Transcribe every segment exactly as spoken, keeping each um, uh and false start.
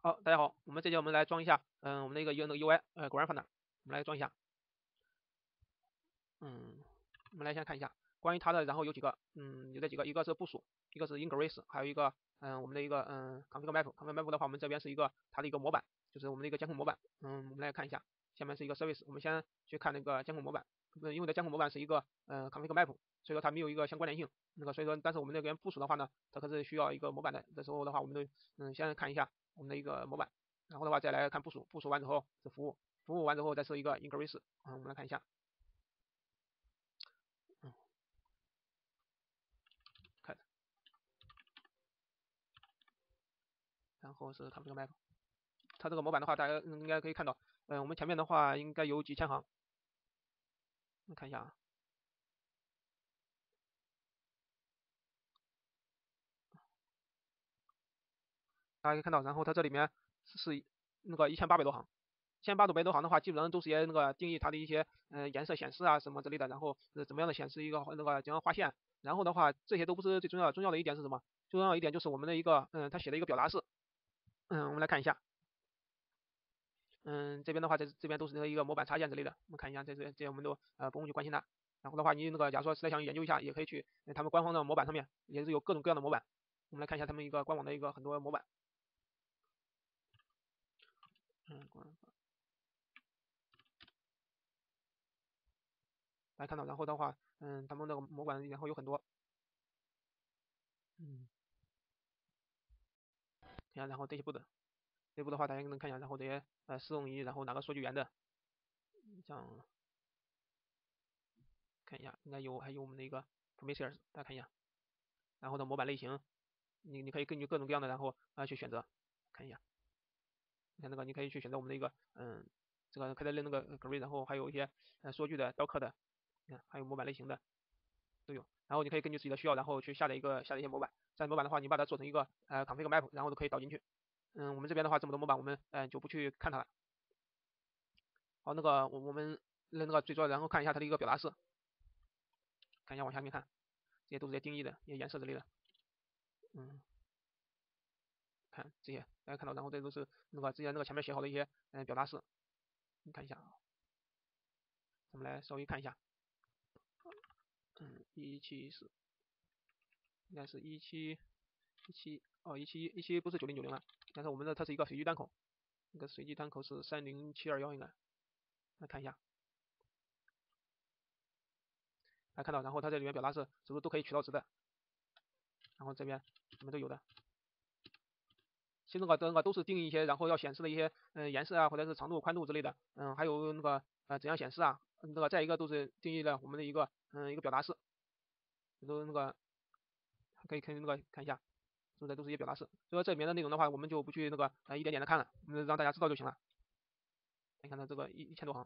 好，大家好，我们这节我们来装一下，嗯，我们的一个 U 那个 U I，呃，Grandfather，我们来装一下，嗯，我们来先看一下关于它的，然后有几个，嗯，有这几个，一个是部署，一个是 Ingress，还有一个，嗯，我们的一个，嗯，config map，config map 的话，我们这边是一个它的一个模板，就是我们的一个监控模板，嗯，我们来看一下，下面是一个 service，我们先去看那个监控模板，嗯，因为这监控模板是一个，呃，config map，所以说它没有一个相关联性，那个所以说，但是我们那边部署的话呢，它可是需要一个模板的，这时候的话，我们就，嗯，先看一下我们的一个模板。然后的话再来看部署，部署完之后是服务，服务完之后再是一个 ingress，嗯，我们来看一下，嗯，看，然后是 config map，它这个模板的话，大家应该可以看到，嗯，我们前面的话应该有几千行，你看一下啊，大家可以看到，然后它这里面是那个一千八百多行。一千八百多行的话，基本上都是些那个定义它的一些嗯、呃、颜色显示啊什么之类的，然后呃怎么样的显示一个那个怎样划线，然后的话这些都不是最重要的，重要的一点是什么？最重要的一点就是我们的一个嗯，他写的一个表达式，嗯，我们来看一下，嗯，这边的话，这这边都是那个一个模板插件之类的，我们看一下，这这这些我们都呃不用去关心它。然后的话，你那个假如说实在想研究一下，也可以去呃他们官方的模板上面，也是有各种各样的模板。我们来看一下他们一个官网的一个很多模板，嗯，官来看到，然后的话，嗯，他们那个模板然后有很多，嗯，看一下，然后这些步的，这步的话大家能看一下，然后这些呃适用于然后哪个数据源的，像看一下，应该有还有我们的一个 Prometheus，大家看一下，然后的模板类型，你你可以根据各种各样的然后啊、呃、去选择，看一下。你看那个，你可以去选择我们的一个，嗯，这个开的那个 Grid，然后还有一些呃缩句的、刀刻的，你看还有模板类型的都有。然后你可以根据自己的需要，然后去下载一个下载一些模板。下载模板的话，你把它做成一个呃 config map，然后都可以导进去。嗯，我们这边的话这么多模板，我们嗯、呃、就不去看它了。好，那个我我们那个最主要，然后看一下它的一个表达式，看一下往下面看，这些都是些定义的一些颜色之类的。嗯，看这些大家看到，然后这都是那个之前那个前面写好的一些嗯、呃表达式，你看一下啊，咱们来稍微看一下。嗯，一七四应该是一七一七哦一七一七不是九零九零了，但是我们的它是一个随机端口，那个随机端口是三零七二幺应该，来看一下，来看到，然后它这里面表达是是不是都可以取到值的，然后这边什么都有的，其实那个那个都是定义一些，然后要显示的一些嗯、呃、颜色啊，或者是长度、宽度之类的，嗯，还有那个呃怎样显示啊，那个再一个都是定义了我们的一个嗯、呃、一个表达式，都那个可以可以那个看一下。是不是都是一些表达式？所以说这里面的内容的话，我们就不去那个呃一点点的看了，嗯，让大家知道就行了。你看它这个一一千多行。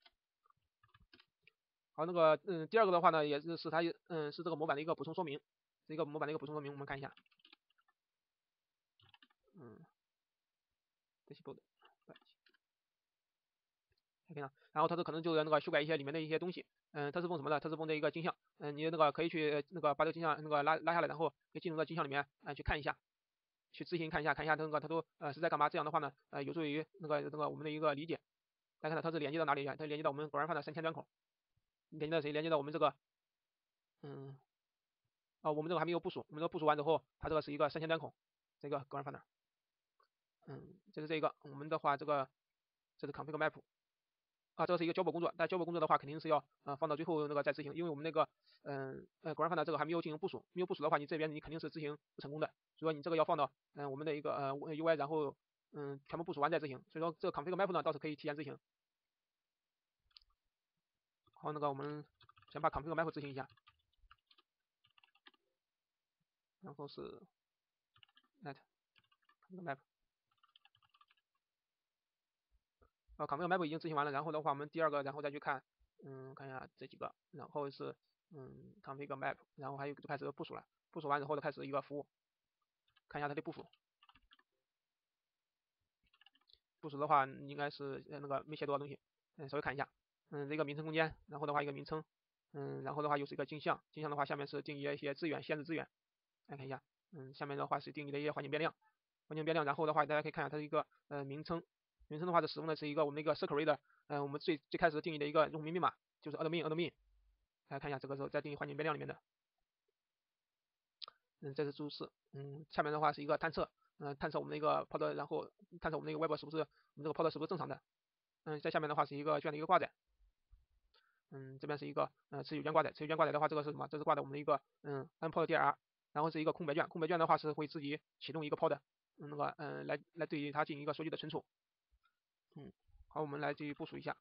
好，那个嗯，第二个的话呢，也是是它嗯是这个模板的一个补充说明，是一个模板的一个补充说明，我们看一下，嗯，这些 board，看到，然后它这可能就是那个修改一些里面的一些东西，嗯，它是封什么的？它是封的一个镜像，嗯，你那个可以去那个把这个镜像那个拉拉下来，然后可以进入到镜像里面，嗯，去看一下，去自行看一下，看一下那个它都呃是在干嘛？这样的话呢，呃，有助于那个那个我们的一个理解。大家看到它是连接到哪里？它连接到我们果然放的三千端口，连接到谁？连接到我们这个，嗯，啊，我们这个还没有部署，我们这个部署完之后，它这个是一个三千端口，这个果然放的，嗯，这是这个，我们的话这个这是 config map。啊，这是一个交互工作，但交互工作的话肯定是要呃放到最后那个再执行，因为我们那个嗯呃果然放的这个还没有进行部署，没有部署的话，你这边你肯定是执行不成功的，所以说你这个要放到嗯、呃、我们的一个呃 U I，然后嗯全部部署完再执行，所以说这个 config map 呢倒是可以提前执行。好，那个我们先把 config map 执行一下，然后是 net config map，啊 config map 已经执行完了，然后的话我们第二个然后再去看嗯看一下这几个，然后是嗯 config map，然后还有就开始部署了，部署完之后就开始一个服务，看一下它的部署。部署的话应该是呃那个没写多少东西，嗯，稍微看一下，嗯，这个名称空间，然后的话一个名称，嗯，然后的话又是一个镜像，镜像的话下面是定义一些资源，限制资源，来看一下，嗯，下面的话是定义的一些环境变量， 环境变量，然后的话大家可以看一下它是一个呃名称，名称的话是使用的是一个我们的一个 circle reader，嗯、呃、我们最最开始定义的一个用户名密码就是 admin admin，大家看一下这个时候在定义环境变量里面的，嗯这是注释，嗯下面的话是一个探测，嗯、呃、探测我们的一个 pod， 然后探测我们的一个 web 是不是我们这个 pod 是不是正常的，嗯在下面的话是一个这样的一个挂载。嗯，这边是一个呃持有权挂载，持有权挂载的话，这个是什么？这是挂在我们的一个嗯 unpod dir，然后是一个空白卷，空白卷的话是会自己启动一个 pod，嗯那个嗯、呃、来来对于它进行一个数据的存储。嗯，好，我们来继续部署一下。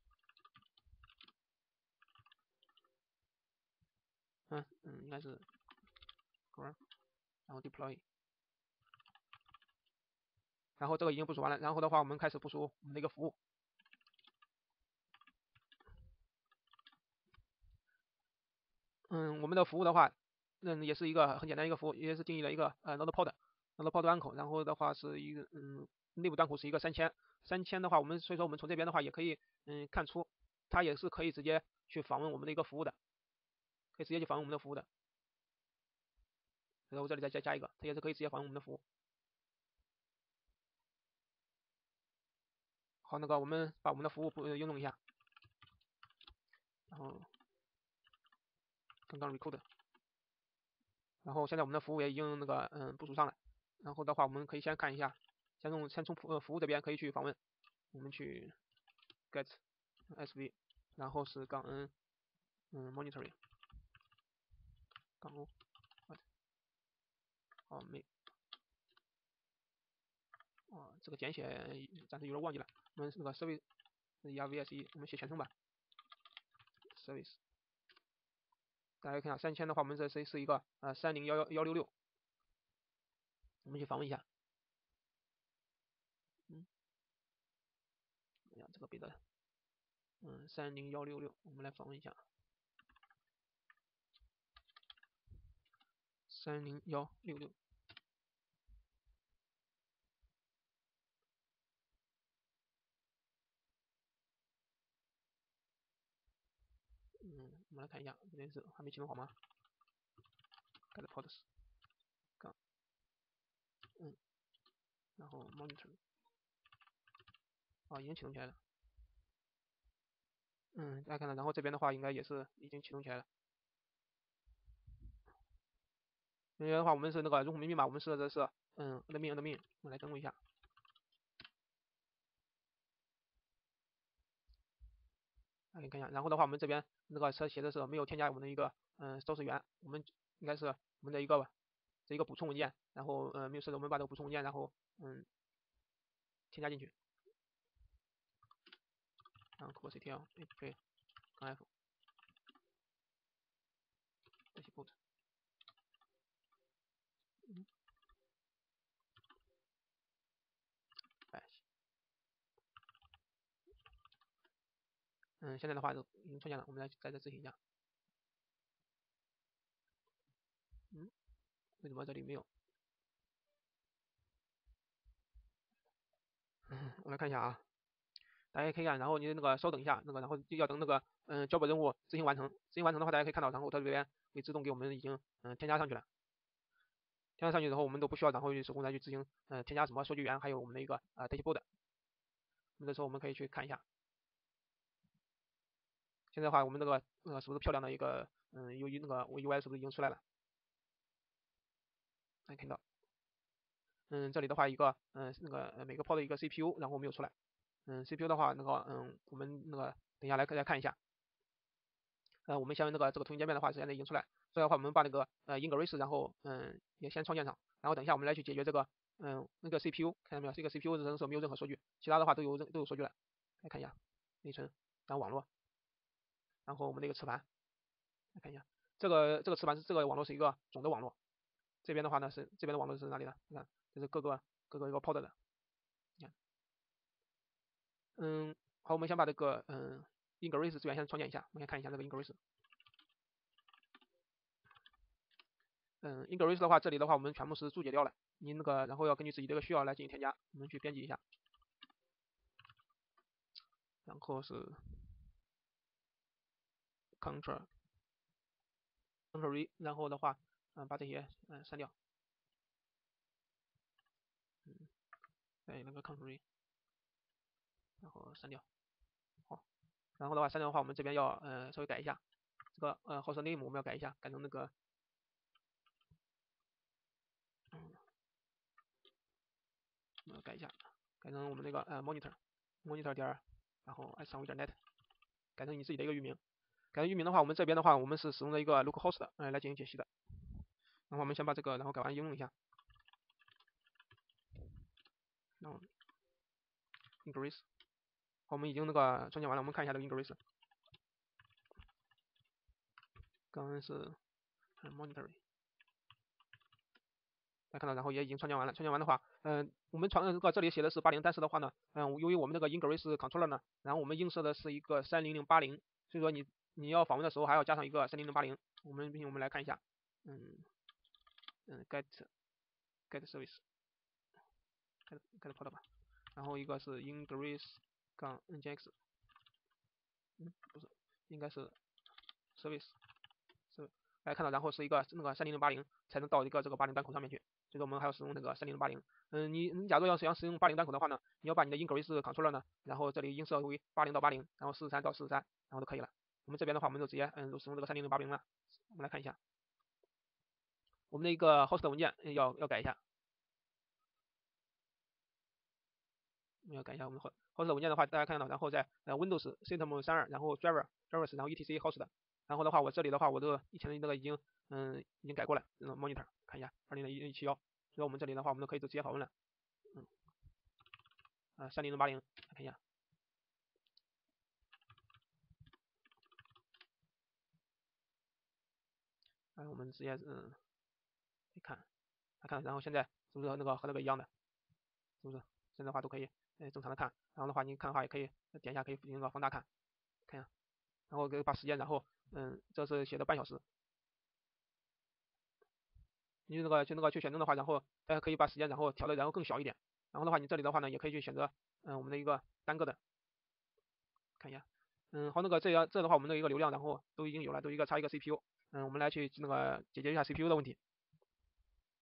嗯嗯，应该是 grow， 然后 deploy， 然后这个已经部署完了，然后的话我们开始部署我们的一个服务。嗯，我们的服务的话，嗯也是一个很简单的一个服务，也是定义了一个呃 node pod，node pod 端口，然后的话是一个嗯内部端口是一个三千，三千的话我们所以说我们从这边的话也可以嗯看出它也是可以直接去访问我们的一个服务的，可以直接去访问我们的服务的，然后这里再加加一个，它也是可以直接访问我们的服务。好，那个我们把我们的服务呃应用一下，然后刚刚 record，然后现在我们的服务也已经那个嗯部署上了，然后的话我们可以先看一下，先从先从服呃服务这边可以去访问，我们去 get sv， 然后是杠 n 嗯 monitoring 杠 o， 哦没哦这个简写暂时有点忘记了，我们那个 service 是 R V S E， 我们写全称吧 service， 大家看一下三千的话我们这是是一个呃三零幺幺幺六六，我们去访问一下，嗯，哎呀这个别的嗯三零幺六六，我们来访问一下三零幺六六。嗯，我们来看一下，这边是还没启动好吗 ？get pods， 杠，嗯，然后 monitor， 啊，已经启动起来了。嗯，大家看到，然后这边的话应该也是已经启动起来了。因为的话，我们是那个用户名密码，我们设的是嗯 admin admin，我们来登录一下。大家看一下，然后的话，我们这边那个车写的是没有添加我们的一个嗯收拾源，我们应该是我们的一个这一个补充文件，然后嗯没有设置，我们把这个补充文件然后嗯添加进去，然后 ctl hp 杠 f dashboard，嗯，哎，嗯，现在的话就已经出现了，我们来再再执行一下。嗯，为什么这里没有？嗯，我来看一下啊，大家可以看，然后你那个稍等一下，那个然后就要等那个嗯 job 任务执行完成，执行完成的话，大家可以看到，然后它这边会自动给我们已经嗯添加上去了。添加上去之后，我们都不需要然后去手工再去执行嗯添加什么数据源，还有我们的一个呃 dashboard。那这时候我们可以去看一下，现在的话我们这个呃是不是漂亮的一个嗯 U I 那个 U I 是不是已经出来了？大家看到，嗯这里的话一个嗯那个每个 pod 一个 C P U，然后没有出来。嗯 C P U 的话那个嗯我们那个等一下来大家看一下。呃，我们先那个这个图形界面的话，现在已经出来，所以的话我们把那个呃 Ingress 然后嗯也先创建上，然后等一下我们来去解决这个嗯那个 C P U， 看到没有？这个 C P U 的时候没有任何数据，其他的话都有都有数据了。来看一下内存，然后网络，然后我们的一个磁盘，来看一下这个这个磁盘是这个网络是一个总的网络，这边的话呢是这边的网络是哪里呢？你看这是各个各个一个 pod 的，你看，嗯好，我们先把这个嗯 Ingress 资源先创建一下，我们先看一下这个 Ingress。嗯，Ingress 的话，这里的话我们全部是注解掉了，你那个然后要根据自己这个需要来进行添加，我们去编辑一下，然后是 Ctrl Ctrl V，然后的话，嗯，把这些嗯删掉， 对，那个 Ctrl， 然后删掉。好，然后的话删掉的话，我们这边要呃稍微改一下，这个呃 host name 我们要改一下，改成那个，嗯，我们要改一下，改成我们那个呃 monitor monitor 点，然后 s 三五点 net， 改成你自己的一个域名。改成域名的话，我们这边的话，我们是使用的一个 localhost 呃来进行解析的。然后我们先把这个然后改完应用一下，然后 ingress， 好，我们已经那个创建完了，我们看一下这个 ingress， 刚刚是 monitor， 大家看到，然后也已经创建完了。创建完的话，嗯、呃，我们传这个这里写的是八零，但是的话呢，嗯、呃，由于我们这个 ingress controller 呢，然后我们映射的是一个三零零八零，所以说你你要访问的时候还要加上一个三零零八零。我们并且我们来看一下，嗯嗯 get get service get get port 吧，然后一个是 ingress 杠 nginx， 嗯不是，应该是 service。是，大家看到，然后是一个那个三零零八零才能到一个这个八零端口上面去，所以说我们还要使用那个三零零八零。嗯，你你假如要是想使用八零端口的话呢，你要把你的 ingress controller 呢，然后这里映射为八零到八零，然后四十三到四十三，然后就可以了。我们这边的话，我们就直接嗯就使用这个三零零八零了。我们来看一下，我们的一个 host 文件要要改一下，我们要改一下我们 host 文件的话，大家看到，然后在呃 Windows System 三二，然后 driver drivers，然后 etc host，然后的话我这里的话我这个以前的那个已经嗯已经改过了，嗯 monitor 看一下二零一七幺，所以我们这里的话我们都可以直接访问了，嗯啊三零零八零看一下，哎我们直接嗯可以看，看，然后现在是不是那个和那个一样的，是不是？现在的话都可以呃正常的看，然后的话你看的话也可以点一下可以进行个放大看，看一下，然后给把时间，然后嗯这是写的半小时。你那个去那个去选中的话，然后大家可以把时间然后调的然后更小一点，然后的话你这里的话呢也可以去选择嗯我们的一个单个的，看一下，嗯好那个这样这的话我们的一个流量然后都已经有了，都一个插一个 C P U，嗯我们来去那个解决一下 C P U 的问题。